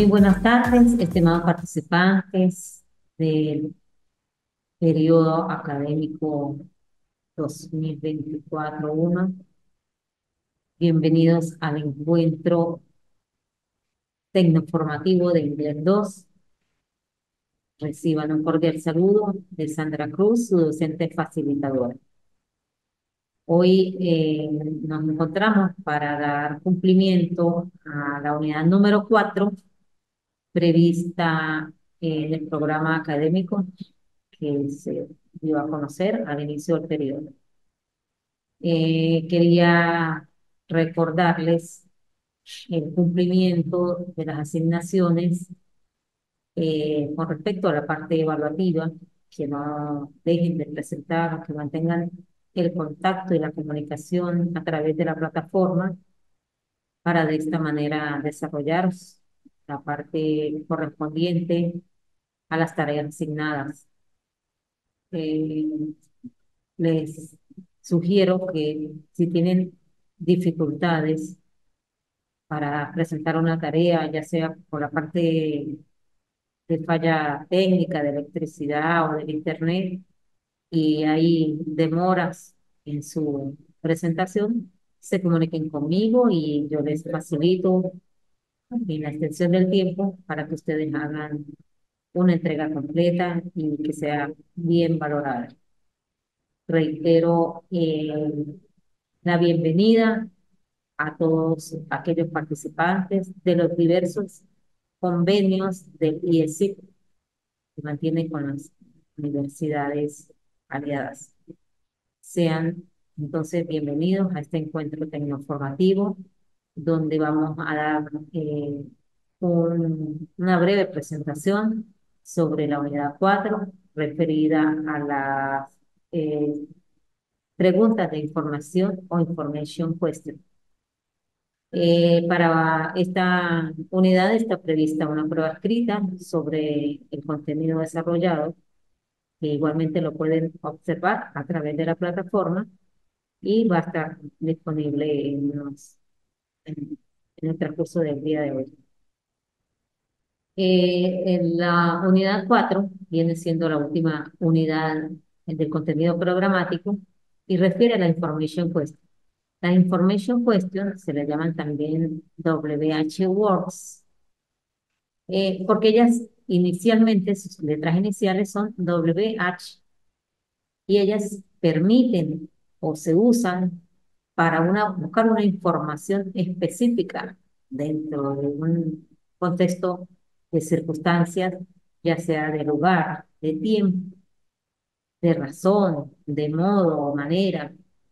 Muy buenas tardes, estimados participantes del periodo académico 2024-1. Bienvenidos al encuentro tecnoformativo de Inglés 2. Reciban un cordial saludo de Sandra Cruz, su docente facilitadora. Hoy nos encontramos para dar cumplimiento a la unidad número 4 prevista en el programa académico que se dio a conocer al inicio del periodo. Quería recordarles el cumplimiento de las asignaciones con respecto a la parte evaluativa, que no dejen de presentar, que mantengan el contacto y la comunicación a través de la plataforma para de esta manera desarrollar la parte correspondiente a las tareas asignadas. Eh, Les sugiero que si tienen dificultades para presentar una tarea, ya sea por la parte de falla técnica de electricidad o del internet, y hay demoras en su presentación, se comuniquen conmigo y yo les facilito en la extensión del tiempo para que ustedes hagan una entrega completa y que sea bien valorada. Reitero la bienvenida a todos aquellos participantes de los diversos convenios del IESIC que mantienen con las universidades aliadas. Sean entonces bienvenidos a este encuentro tecnoformativo, donde vamos a dar una breve presentación sobre la unidad 4 referida a las eh, preguntas de información o information question. Para esta unidad está prevista una prueba escrita sobre el contenido desarrollado, que igualmente lo pueden observar a través de la plataforma y va a estar disponible en el transcurso del día de hoy. En la unidad 4 viene siendo la última unidad del contenido programático y refiere a la information question. La information question se le llaman también WH words, porque ellas inicialmente, sus letras iniciales son WH, y ellas permiten o se usan para buscar una información específica dentro de un contexto de circunstancias, ya sea de lugar, de tiempo, de razón, de modo o manera,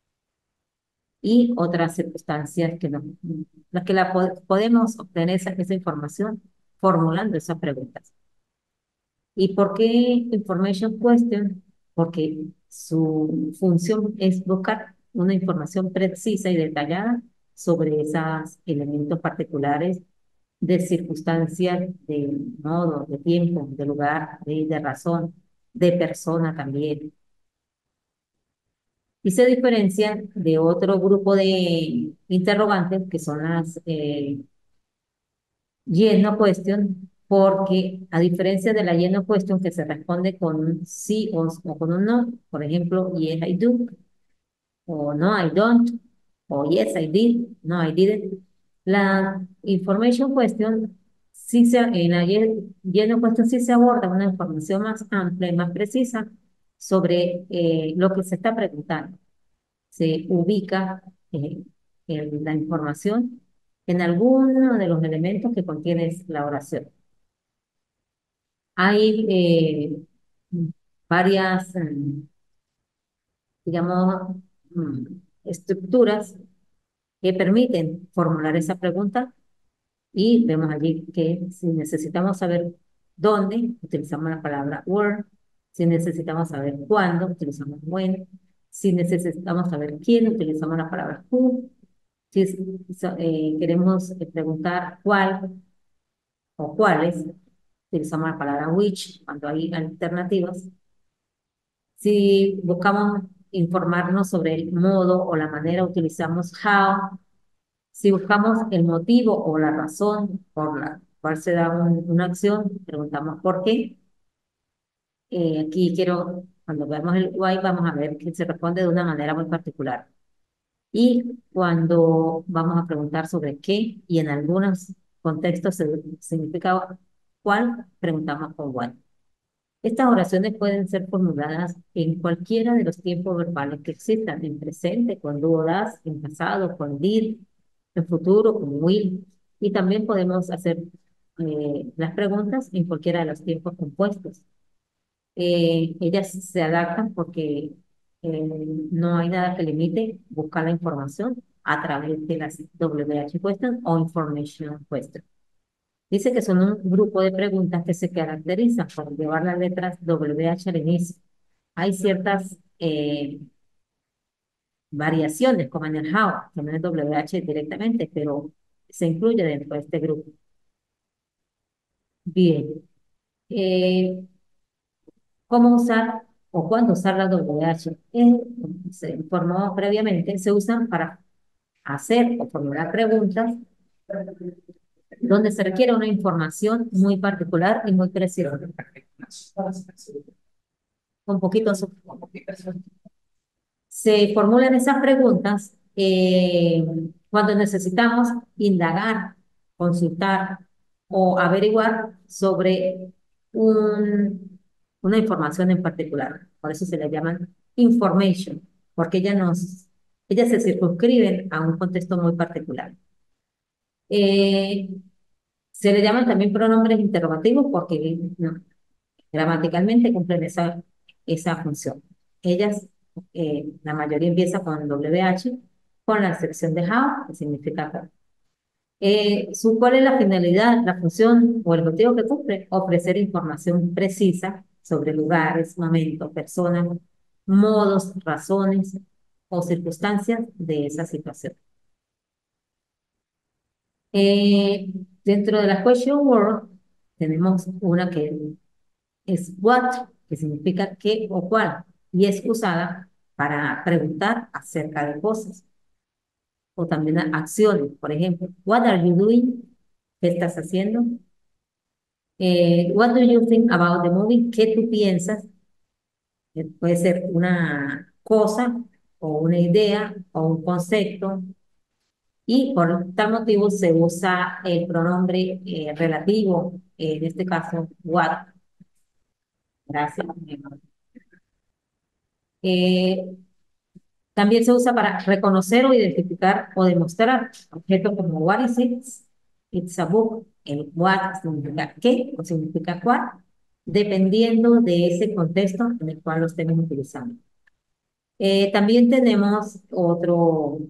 y otras circunstancias que podemos obtener esa información formulando esas preguntas. ¿Y por qué information question? Porque su función es buscar una información precisa y detallada sobre esos elementos particulares de circunstancias, de modo, de tiempo, de lugar, de razón, de persona también. Y se diferencia de otro grupo de interrogantes que son las yes, no question, porque a diferencia de la yes, no question que se responde con un sí o con un no, por ejemplo, yes, I do, o no, I don't, o yes, I did, no, I didn't. La information question, en la yes, no question sí se aborda una información más amplia y más precisa sobre lo que se está preguntando. Se ubica eh, la información en alguno de los elementos que contiene la oración. Hay varias, digamos, mm, estructuras que permiten formular esa pregunta, y vemos allí que si necesitamos saber dónde, utilizamos la palabra where; si necesitamos saber cuándo, utilizamos when; si necesitamos saber quién, utilizamos la palabra who; si queremos preguntar cuál o cuáles, utilizamos la palabra which cuando hay alternativas. Si buscamos informarnos sobre el modo o la manera, utilizamos how. Si buscamos el motivo o la razón por cual se da una acción, preguntamos por qué. Aquí quiero, cuando veamos el why, vamos a ver que se responde de una manera muy particular. Y cuando vamos a preguntar sobre qué, y en algunos contextos significa cuál, preguntamos por why. Estas oraciones pueden ser formuladas en cualquiera de los tiempos verbales que existan, en presente, con do o das, en pasado, con did, en futuro, con will. Y también podemos hacer las preguntas en cualquiera de los tiempos compuestos. Ellas se adaptan porque no hay nada que limite buscar la información a través de las WH Question o Information Question. Dice que son un grupo de preguntas que se caracterizan por llevar las letras WH al inicio. Hay ciertas variaciones, como en el how, que no es WH directamente, pero se incluye dentro de este grupo. Bien. Eh, ¿Cómo usar o cuándo usar la WH? Se informó previamente, se usan para hacer o formular preguntas donde se requiere una información muy particular y muy precisa. Un poquito. Se formulan esas preguntas cuando necesitamos indagar, consultar o averiguar sobre una información en particular. Por eso se le llaman information, porque ellas se circunscriben a un contexto muy particular. Eh, Se le llaman también pronombres interrogativos porque no, gramaticalmente cumplen esa función. Ellas, la mayoría empieza con WH, con la excepción de how, que significa how. ¿Cuál es la finalidad, la función o el motivo que cumple? Ofrecer información precisa sobre lugares, momentos, personas, modos, razones o circunstancias de esa situación. Eh, Dentro de la question word tenemos una que es what, que significa qué o cuál, y es usada para preguntar acerca de cosas o también acciones. Por ejemplo, what are you doing? ¿Qué estás haciendo? What do you think about the movie? ¿Qué tú piensas? Puede ser una cosa o una idea o un concepto. Y por tal motivo se usa el pronombre relativo, en este caso, what. Gracias. Eh, También se usa para reconocer o identificar o demostrar objetos como what is it? It's a book. El what significa qué o significa cuál, dependiendo de ese contexto en el cual lo estemos utilizando. También tenemos otro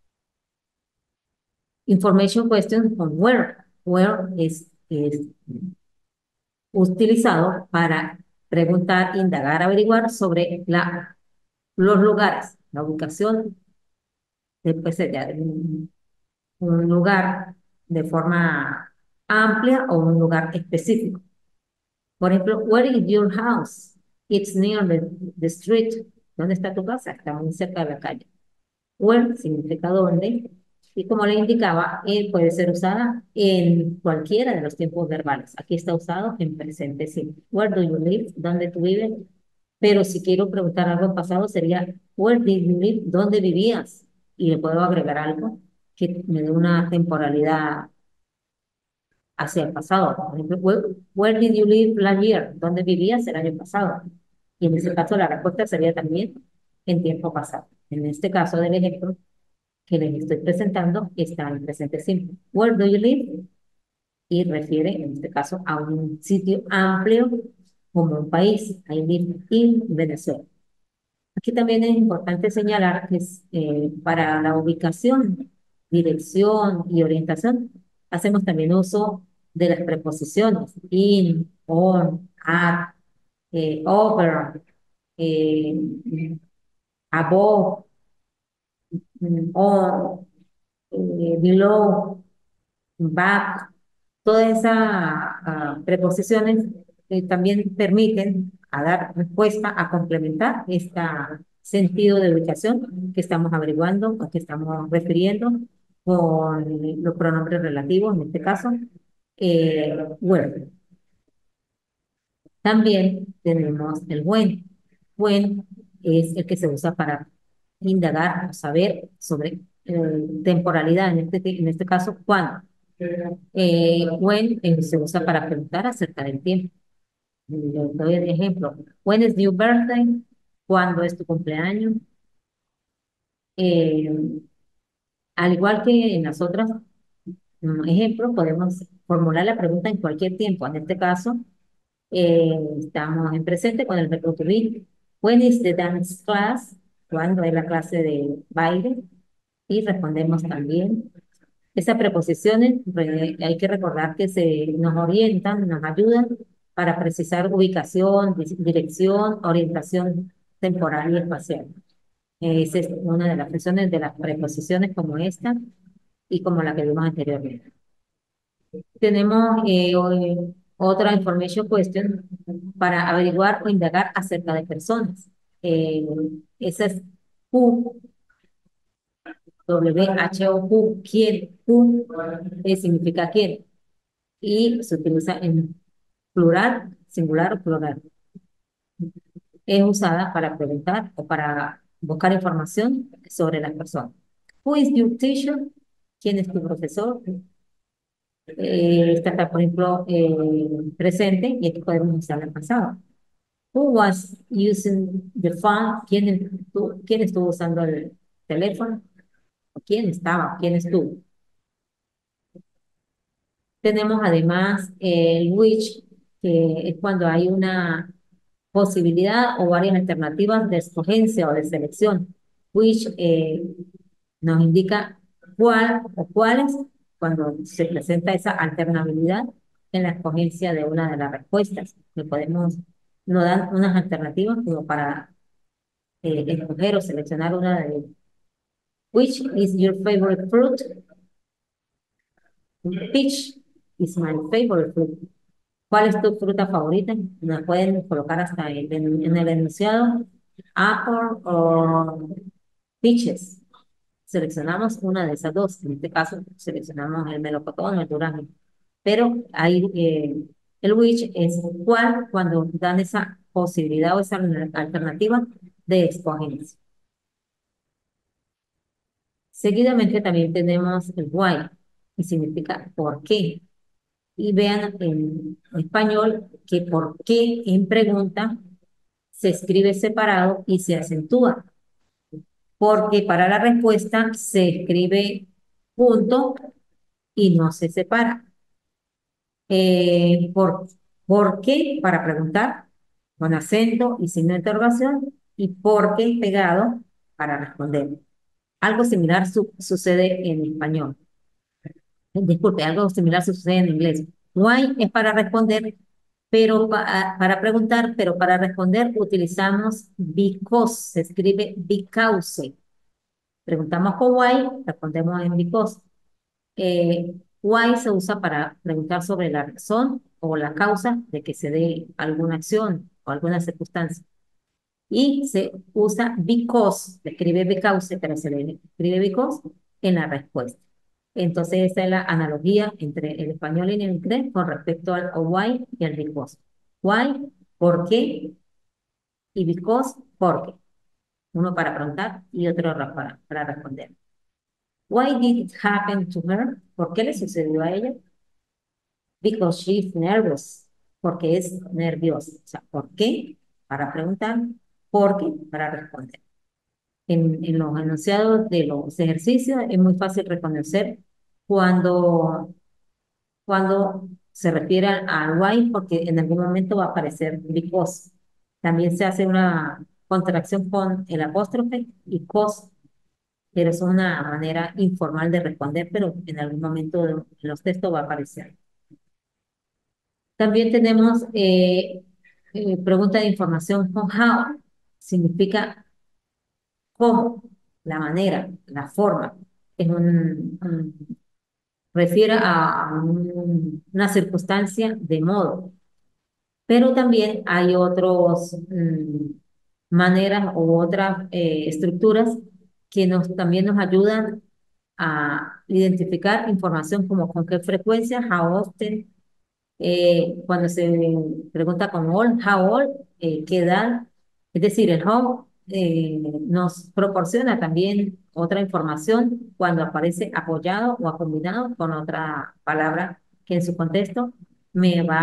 information question con where. Where es utilizado para preguntar, indagar, averiguar sobre los lugares, la ubicación, puede ser ya un lugar de forma amplia o un lugar específico. Por ejemplo, where is your house? It's near the street. ¿Dónde está tu casa? Está muy cerca de la calle. Where significa dónde. Y como le indicaba, puede ser usada en cualquiera de los tiempos verbales. Aquí está usado en presente simple. Where do you live? ¿Dónde tú vives? Pero si quiero preguntar algo en pasado sería, where did you live? ¿Dónde vivías? Y le puedo agregar algo que me dé una temporalidad hacia el pasado. Por ejemplo, where did you live last year? ¿Dónde vivías el año pasado? Y en ese caso la respuesta sería también en tiempo pasado. En este caso del ejemplo que les estoy presentando está en presente simple. Where do you live? Y refiere en este caso a un sitio amplio como un país. I live in Venezuela. Aquí también es importante señalar que para la ubicación, dirección y orientación, hacemos también uso de las preposiciones in, on, at, over, eh, above, on, below, back. Todas esas preposiciones también permiten a dar respuesta a complementar este sentido de ubicación que estamos averiguando o que estamos refiriendo con los pronombres relativos en este caso where. También tenemos el when. When es el que se usa para indagar o saber sobre temporalidad, en este caso, cuándo. When se usa para preguntar acerca del tiempo. Les doy el ejemplo. When is your birthday? ¿Cuándo es tu cumpleaños? Eh, Al igual que en las otras ejemplos, podemos formular la pregunta en cualquier tiempo. En este caso, estamos en presente con el verbo to be. When is the dance class? ¿Cuándo es la clase de baile? Y respondemos también. Esas preposiciones, hay que recordar que nos orientan, nos ayudan para precisar ubicación, dirección, orientación temporal y espacial. Esa es una de las funciones de las preposiciones como esta y como la que vimos anteriormente. Tenemos otra information question para averiguar o indagar acerca de personas. Eh, Esa es who, who, quién, who significa quién y se utiliza en plural, singular o plural. Es usada para preguntar o para buscar información sobre las personas. Who is your teacher? ¿Quién es tu profesor? Esta está, por ejemplo, presente y aquí podemos usar el pasado. Who was using the phone? ¿Quién estuvo usando el teléfono? ¿O quién estaba? ¿Quién estuvo? Tenemos además el which, que es cuando hay una posibilidad o varias alternativas de escogencia o de selección. Which nos indica cuál o cuáles cuando se presenta esa alternabilidad en la escogencia de una de las respuestas. Nos dan unas alternativas como para escoger o seleccionar una de ellas. Which is your favorite fruit? Peach is my favorite fruit. ¿Cuál es tu fruta favorita? Nos pueden colocar hasta en el enunciado. Apple o peaches. Seleccionamos una de esas dos. En este caso, seleccionamos el melocotón o el durazno. Pero ahí el which es cuál cuando dan esa posibilidad o esa alternativa de escogencia. Seguidamente también tenemos el why, que significa por qué. Y vean en español que por qué en pregunta se escribe separado y se acentúa, porque para la respuesta se escribe punto y no se separa. Eh, por, ¿Por qué? Para preguntar con acento y signo de interrogación y por qué pegado para responder. Algo similar sucede en español. Disculpe, algo similar sucede en inglés. Why es para responder, pero para preguntar, pero para responder utilizamos because, se escribe because. Preguntamos con why, respondemos en because. Why se usa para preguntar sobre la razón o la causa de que se dé alguna acción o alguna circunstancia. Y se usa because, se escribe because, pero se le escribe because en la respuesta. Entonces, esa es la analogía entre el español y el inglés con respecto al why y al because. Why, ¿por qué? Y because, ¿por qué? Uno para preguntar y otro para responder. Why did it happen to her? ¿Por qué le sucedió a ella? Because she's nervous. Porque es nerviosa. O sea, ¿por qué? Para preguntar. ¿Por qué? Para responder. En los enunciados de los ejercicios es muy fácil reconocer cuando, cuando se refiere al why, porque en algún momento va a aparecer because. También se hace una contracción con el apóstrofe y cos, pero es una manera informal de responder, pero en algún momento en los textos va a aparecer. También tenemos pregunta de información con how, significa cómo, la manera, la forma. Es refiere a una circunstancia de modo, pero también hay otras maneras u otras estructuras que también nos ayudan a identificar información como con qué frecuencia, how often, cuando se pregunta con all, how old, qué edad. Es decir, el how nos proporciona también otra información cuando aparece apoyado o combinado con otra palabra que en su contexto me va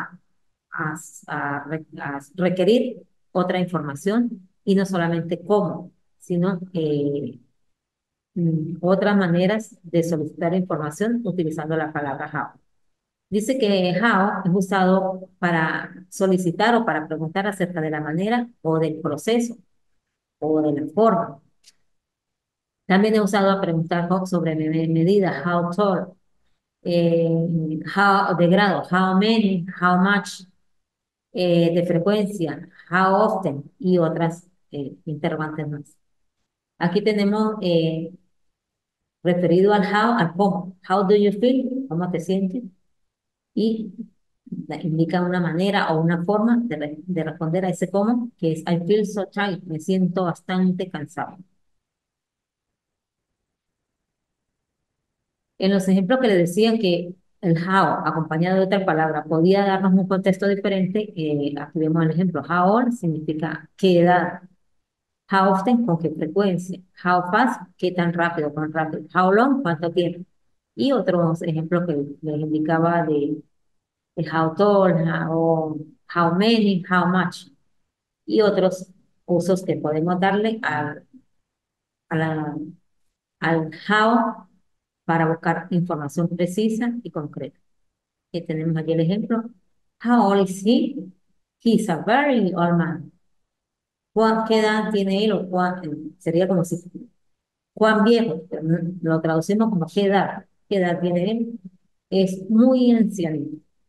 a requerir otra información y no solamente cómo, sino otras maneras de solicitar información utilizando la palabra how. Dice que how es usado para solicitar o para preguntar acerca de la manera o del proceso o de la forma. También he usado a preguntar sobre medida, how tall, how de grado, how many, how much, de frecuencia, how often y otras interrogantes más. Aquí tenemos referido al how, al cómo. How do you feel? ¿Cómo te sientes? Y indica una manera o una forma de responder a ese cómo, que es I feel so tired, me siento bastante cansado. En los ejemplos que le decían que el how, acompañado de otra palabra, podía darnos un contexto diferente, aquí vemos el ejemplo. How old significa qué edad. How often, con qué frecuencia. How fast, qué tan rápido, cuán rápido. How long, cuánto tiempo. Y otros ejemplos que les indicaba de how tall, how many, how much. Y otros usos que podemos darle a la- al how para buscar información precisa y concreta. Que tenemos aquí el ejemplo. How old is he? He's a very old man. ¿Qué edad tiene él? Sería como si, ¿cuán viejo? Pero lo traducimos como ¿qué edad? ¿Qué edad tiene él? Es muy anciano.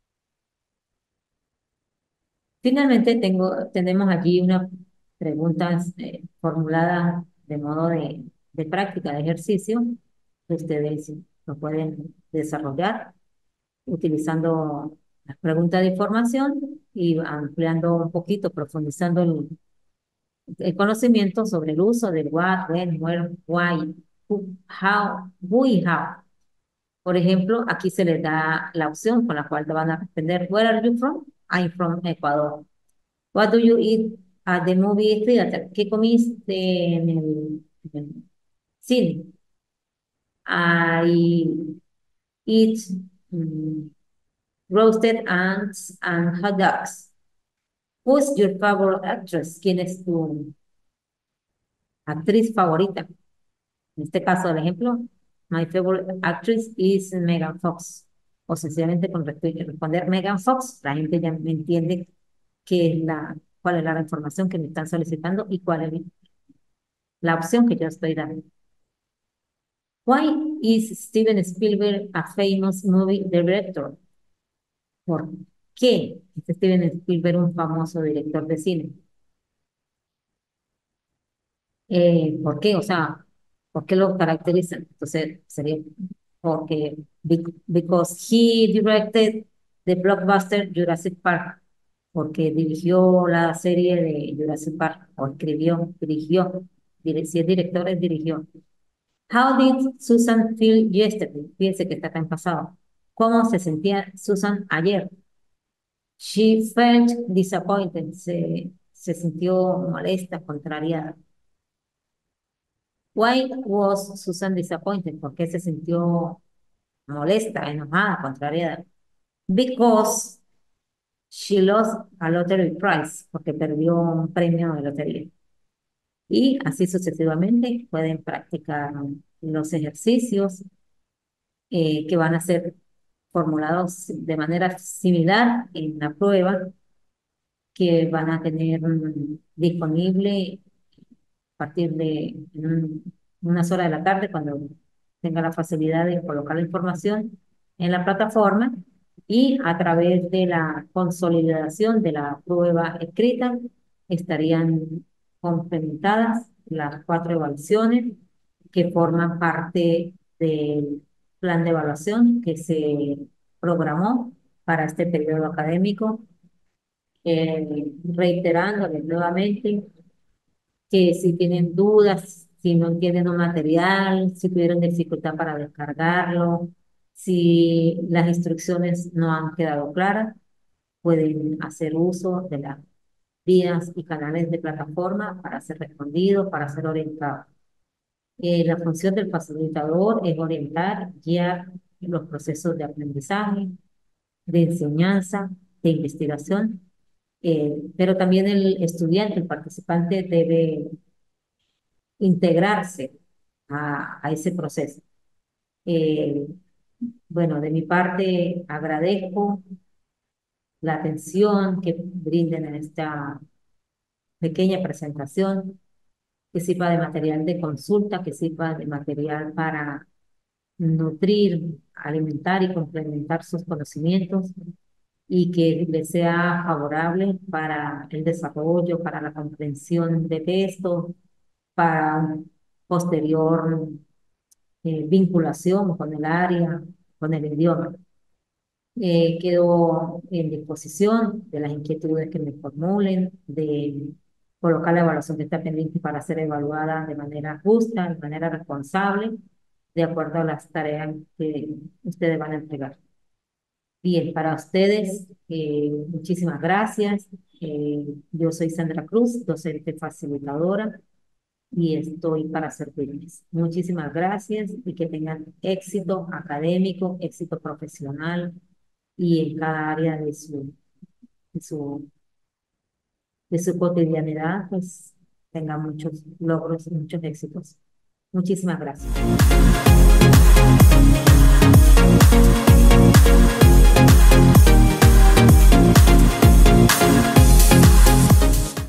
Finalmente tenemos allí unas preguntas formuladas de modo de práctica, de ejercicio, que ustedes lo pueden desarrollar utilizando las preguntas de información y ampliando un poquito, profundizando el conocimiento sobre el uso del what, when, where, why, who, how, who y how. Por ejemplo, aquí se les da la opción con la cual te van a responder, Where are you from? I'm from Ecuador. What do you eat at the movie theater? ¿Qué comiste en el cine? I eat mm, roasted ants and hot dogs. Who's your favorite actress? ¿Quién es tu actriz favorita? En este caso, el ejemplo, my favorite actress is Megan Fox. O sencillamente con responder Megan Fox, la gente ya me entiende cuál es la información que me están solicitando y cuál es la opción que yo estoy dando. Why is Steven Spielberg a famous movie director? ¿Por qué es Steven Spielberg un famoso director de cine? ¿Por qué? O sea, ¿por qué lo caracterizan? Entonces, sería porque, because he directed the blockbuster Jurassic Park, porque dirigió la serie de Jurassic Park, o escribió, dirigió, si es director, es dirigió. How did Susan feel yesterday? Fíjense que está acá en pasado. ¿Cómo se sentía Susan ayer? She felt disappointed. Se sintió molesta, contrariada. Why was Susan disappointed? ¿Por qué se sintió molesta, enojada, contrariada? Because she lost a lottery prize. Porque perdió un premio de lotería. Y así sucesivamente pueden practicar los ejercicios que van a ser formulados de manera similar en la prueba que van a tener disponible a partir de unas horas de la tarde cuando tenga la facilidad de colocar la información en la plataforma y a través de la consolidación de la prueba escrita estarían complementadas las 4 evaluaciones que forman parte del plan de evaluación que se programó para este periodo académico, reiterándoles nuevamente que si tienen dudas si no entienden un material, si tuvieron dificultad para descargarlo, si las instrucciones no han quedado claras, pueden hacer uso de las vías y canales de plataforma para ser respondidos, para ser orientados. La función del facilitador es orientar, guiar los procesos de aprendizaje, de enseñanza, de investigación, pero también el estudiante, el participante debe integrarse a ese proceso. Eh, bueno, de mi parte agradezco la atención que brinden en esta pequeña presentación, que sirva de material de consulta, que sirva de material para nutrir, alimentar y complementar sus conocimientos y que les sea favorable para el desarrollo, para la comprensión de texto, para un posterior vinculación con el área, con el idioma. Quedo en disposición de las inquietudes que me formulen, de colocar la evaluación que está pendiente para ser evaluada de manera justa, de manera responsable, de acuerdo a las tareas que ustedes van a entregar. Bien, para ustedes, muchísimas gracias. Yo soy Sandra Cruz, docente facilitadora, y estoy para servirles. Muchísimas gracias y que tengan éxito académico, éxito profesional y en cada área de su, de su cotidianidad, pues tengan muchos logros y muchos éxitos. Muchísimas gracias.